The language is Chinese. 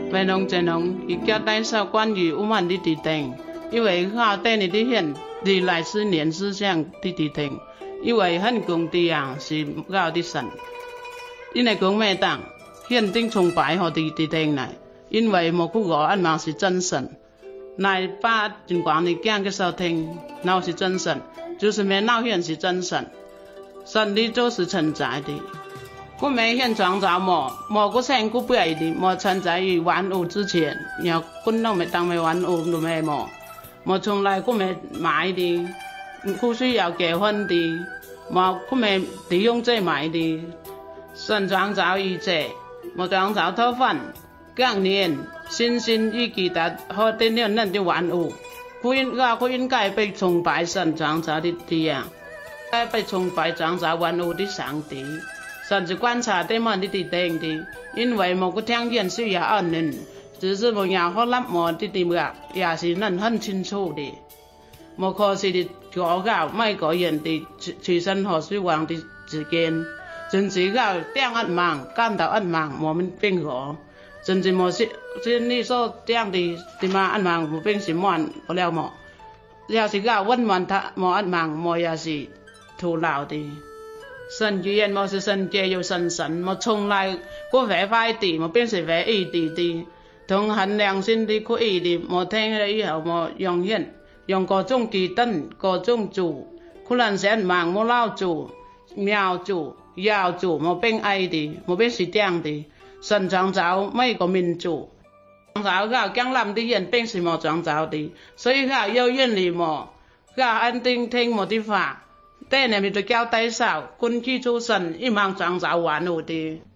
为农真农伊交代少关于我们的地定，因为他带你的现历来是年思想的地定，因为很公地啊是高的神，因为讲咩当现定崇拜和地定来，因为莫古我安嘛是真神，乃把尽管你讲给少听，那是真神，就是没闹现是真神，神的就是存在的。我没现创造莫个生古不爱的，莫存在于万物之前，然后滚都没当没万物都没莫从来我没买的，不需要结婚的，莫我没利用这买的，神创造一切，莫创造头份，更年新鲜与其他好的人的万物，不应该被崇拜神创造的样，该被崇拜创造万物的上帝。甚至观察对门的地定的，因为某个条件需要按人，只是某样好รับ某的地个，也是能很清楚的。某可是的搞搞每个人的出生和死亡的之间，甚至搞两暗盲，感到暗盲，我们并何，甚至某些你所讲的嘛暗盲，我并是满不了么，要是搞温他某暗盲，我也是徒劳的。神语言莫是神界有神，莫从来过违法的，莫变是违义的，同很良心的可以的，莫听了以后莫用言，用各种技等，各种主，可能是盲莫老主、苗主、妖主，莫变爱的，莫变是这样的，神创造每个民族，创造个江南的人变是莫创造的，所以个有原理莫，个安定听莫的法。但你们就交代少，根据出神一忙创造万物的。